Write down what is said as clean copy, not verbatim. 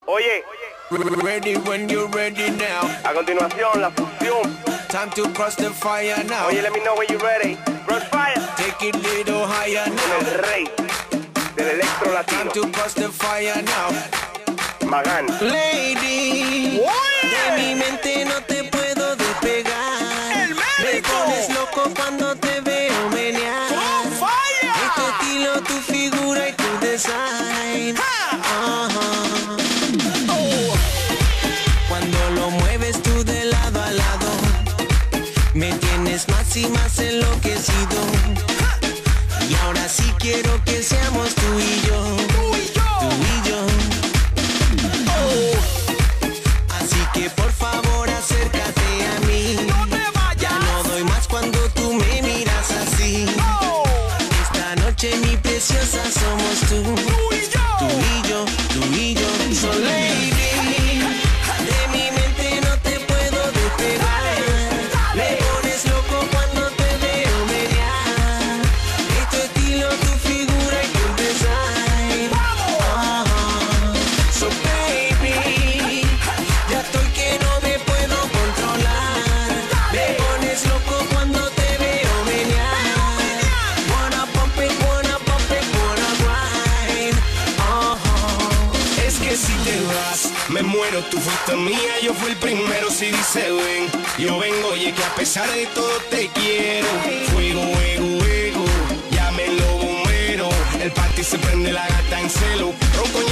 Oye, Ready when you're ready now. a continuación la fusión. Time to cross the fire now. Oye, let me know when you're ready. Crossfire. Take it little higher Con now. el rey del electro Time latino, to cross the fire now. Magán. Lady, de mi mente no te puedo despegar. Me pones loco cuando te veo menear. Es tu estilo, tu figura y tu design. Cuando lo mueves tú de lado a lado, me tienes más y más enloquecido. Y ahora sí quiero que seamos tú y yo. Tú y yo. Así que por favor acércate a mí. Ya no doy más cuando tú me miras así. Esta noche mi preciosa somos tú. Tú y yo. So lady, de mi mente no te puedo despegar. Me pones loco cuando te veo menear. Es tu estilo, tu figura y tu design. So baby, ya estoy que no me puedo controlar. Me pones loco cuando te veo menear. Wanna pump it, wanna grind. Es que si te vas, me muero, tú fuiste mía, yo fui el primero. Si dice ven, yo vengo, oye que a pesar de todo te quiero. Fuego, ego, llámenlo bombero. El party se prende, la gata en celo. Ronco